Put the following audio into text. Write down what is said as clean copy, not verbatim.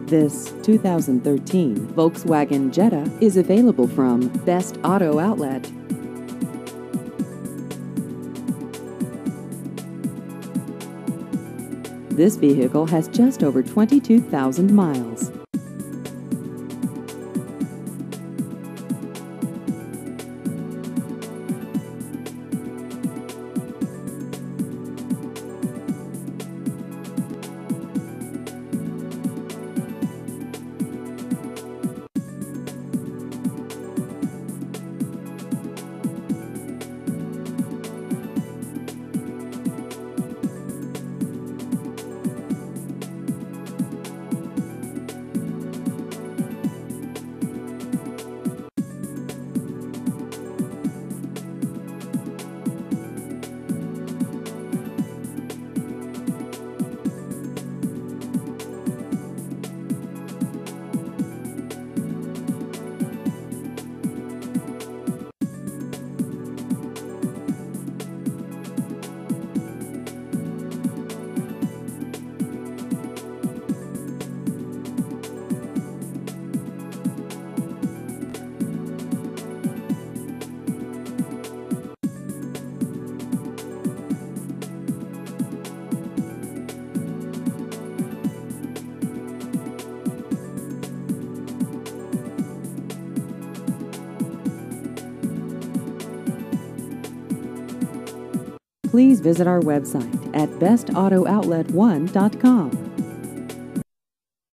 This 2013 Volkswagen Jetta is available from Best Auto Outlet. This vehicle has just over 22,000 miles. Please visit our website at bestauto-outlet1.com.